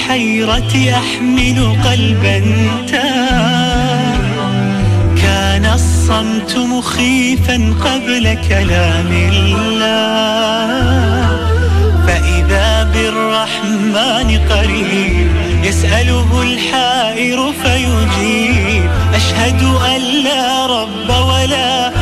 الحيرة أحمل قلبا تاه. كان الصمت مخيفا قبل كلام الله، فإذا بالرحمن قريب يسأله الحائر فيجيب. أشهد أن لا رب ولا